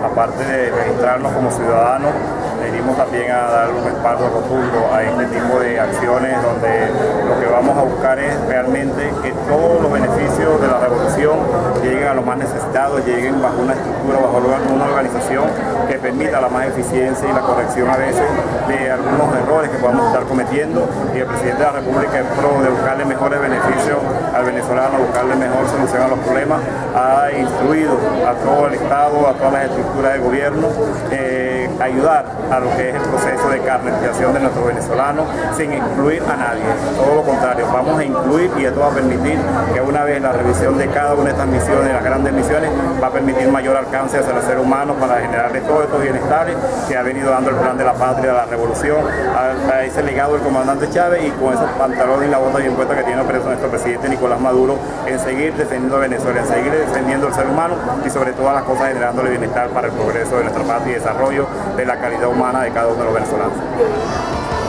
aparte de registrarnos como ciudadanos, venimos también a dar un respaldo rotundo a este tipo de acciones donde lo que vamos a buscar es realmente que todos los beneficios de la revolución lleguen a los más necesitados, lleguen bajo una estructura, bajo una organización que permita la más eficiencia y la corrección a veces de algunos errores que podamos estar cometiendo, y el presidente de la República, en pro de buscarle mejores beneficios al venezolano, buscarle mejor solución a los problemas, ha instruido a todo el Estado, a todas las estructuras de gobierno, ayudar a lo que es el proceso de carnetización de nuestros venezolanos sin excluir a nadie. Todo lo contrario, vamos a incluir, y esto va a permitir que una vez la revisión de cada una de estas misiones, las grandes misiones, va a permitir mayor alcance hacia el ser humano para generarle todos estos bienestares que ha venido dando el plan de la patria, la revolución, a ese legado del comandante Chávez, y con esos pantalones y la bota bien puesta que tiene nuestro presidente Nicolás Maduro en seguir defendiendo a Venezuela, en seguir defendiendo al ser humano y sobre todas las cosas generándole bienestar para el progreso de nuestra patria y desarrollo de la calidad humana de cada uno de los venezolanos.